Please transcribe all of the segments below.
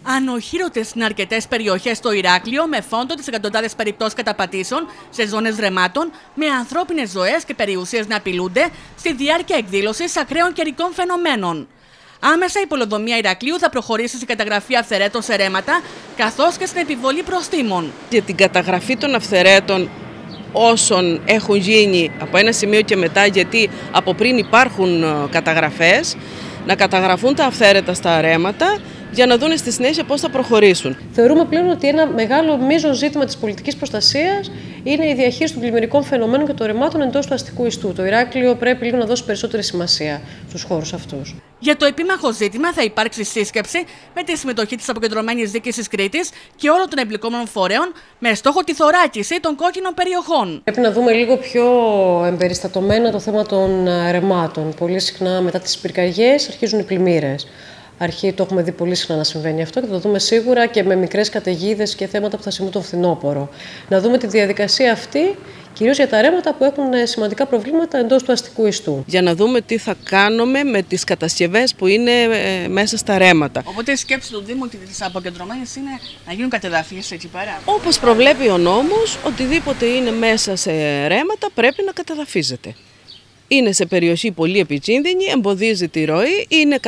Ανοχήρωτες είναι αρκετές περιοχές στο Ηράκλειο με φόντο τις εκατοντάδες περιπτώσεις καταπατήσεων σε ζώνες ρεμάτων, με ανθρώπινες ζωές και περιουσίες να απειλούνται στη διάρκεια εκδήλωσης ακραίων καιρικών φαινομένων. Άμεσα η Πολεοδομία Ηρακλείου θα προχωρήσει στην καταγραφή αυθαιρέτων σε ρέματα, καθώς και στην επιβολή προστίμων. Για την καταγραφή των αυθαιρέτων όσων έχουν γίνει από ένα σημείο και μετά, γιατί από πριν υπάρχουν καταγραφές, να καταγραφούν τα αυθαίρετα στα ρέματα, για να δουν στη συνέχεια πώς θα προχωρήσουν. Θεωρούμε πλέον ότι ένα μεγάλο μείζον ζήτημα της πολιτικής προστασίας είναι η διαχείριση των πλημμυρικών φαινομένων και των ρεμάτων εντός του αστικού ιστού. Το Ηράκλειο πρέπει λίγο να δώσει περισσότερη σημασία στους χώρους αυτούς. Για το επίμαχο ζήτημα θα υπάρξει σύσκεψη με τη συμμετοχή της Αποκεντρωμένης Διοίκησης Κρήτης και όλων των εμπλεκόμενων φορέων με στόχο τη θωράκιση των κόκκινων περιοχών. Πρέπει να δούμε λίγο πιο εμπεριστατωμένα το θέμα των ρεμάτων. Πολύ συχνά μετά τις πυρκαγιές αρχίζουν οι πλημμύρες. Το έχουμε δει πολύ συχνά να συμβαίνει αυτό και θα το δούμε σίγουρα και με μικρές καταιγίδες και θέματα που θα συμβούν τον φθινόπωρο. Να δούμε τη διαδικασία αυτή, κυρίως για τα ρέματα που έχουν σημαντικά προβλήματα εντός του αστικού ιστού. Για να δούμε τι θα κάνουμε με τις κατασκευές που είναι μέσα στα ρέματα. Οπότε η σκέψη του Δήμου και της Αποκεντρωμένης είναι να γίνουν κατεδαφίσεις εκεί πέρα. Όπως προβλέπει ο νόμος, οτιδήποτε είναι μέσα σε ρέματα πρέπει να κατεδαφίζεται. Είναι σε περιοχή πολύ επικίνδυνη, εμποδίζει τη ροή, είναι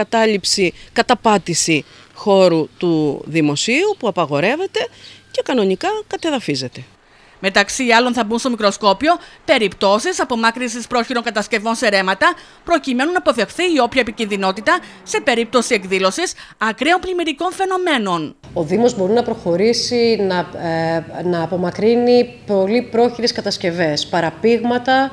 καταπάτηση χώρου του δημοσίου που απαγορεύεται και κανονικά κατεδαφίζεται. Μεταξύ άλλων θα μπουν στο μικροσκόπιο περιπτώσεις απομάκρυνσης πρόχειρων κατασκευών σε ρέματα, προκειμένου να αποφευχθεί η όποια επικινδυνότητα σε περίπτωση εκδήλωσης ακραίων πλημμυρικών φαινομένων. Ο Δήμος μπορεί να προχωρήσει να απομακρύνει πολύ πρόχειρες κατασκευές, παραπήγματα,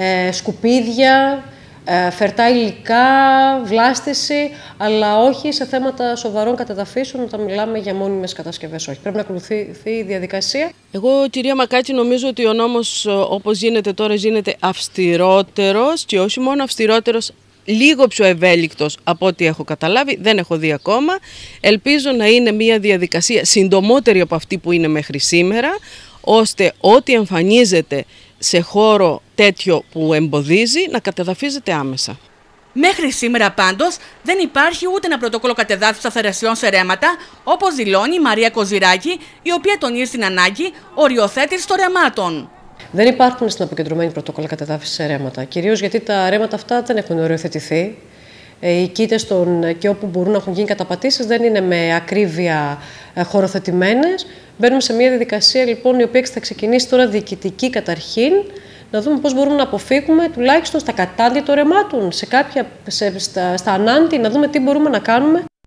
σκουπίδια, φερτά υλικά, βλάστηση, αλλά όχι σε θέματα σοβαρών κατεδαφίσεων όταν μιλάμε για μόνιμες κατασκευές. Όχι. Πρέπει να ακολουθηθεί η διαδικασία. Εγώ, κυρία Μακάκη, νομίζω ότι ο νόμος όπως γίνεται τώρα γίνεται αυστηρότερος και όχι μόνο αυστηρότερος, λίγο πιο ευέλικτος από ό,τι έχω καταλάβει, δεν έχω δει ακόμα. Ελπίζω να είναι μια διαδικασία συντομότερη από αυτή που είναι μέχρι σήμερα, ώστε ό,τι εμφανίζεται σε χώρο τέτοιο που εμποδίζει να κατεδαφίζεται άμεσα. Μέχρι σήμερα πάντως δεν υπάρχει ούτε ένα πρωτόκολλο κατεδάφισης αυθαιρεσιών σε ρέματα, όπως δηλώνει η Μαρία Κοζηράκη, η οποία τονίζει την ανάγκη οριοθέτησης των ρεμάτων. Δεν υπάρχουν στην Αποκεντρωμένη πρωτόκολλα κατεδάφισης σε ρέματα, κυρίως γιατί τα ρέματα αυτά δεν έχουν οριοθετηθεί. Οι κοίτες και όπου μπορούν να έχουν γίνει καταπατήσεις δεν είναι με ακρίβεια χωροθετημένες. Μπαίνουμε σε μια διαδικασία λοιπόν η οποία θα ξεκινήσει τώρα διοικητική καταρχήν, να δούμε πώς μπορούμε να αποφύγουμε τουλάχιστον στα κατάντη των ρεμάτων, στα ανάντι, να δούμε τι μπορούμε να κάνουμε.